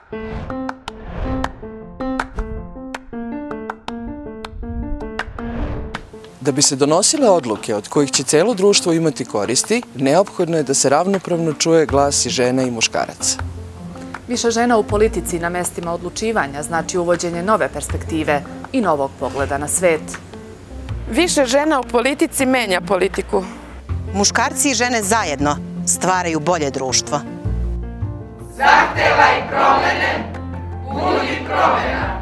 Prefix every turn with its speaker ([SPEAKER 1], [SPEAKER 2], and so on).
[SPEAKER 1] Da bi se donosile odluke od kojih će celo društvo imati koristi, neophodno je da se ravnopravno čuje glas i žena i muškaraca.
[SPEAKER 2] Više žena u politici na mestima odlučivanja znači uvođenje nove perspektive i novog pogleda na svet.
[SPEAKER 3] Više žena u politici menja politiku.
[SPEAKER 4] Muškarci i žene zajedno stvaraju bolje društvo.
[SPEAKER 5] Zahtevaj promene, budi promena.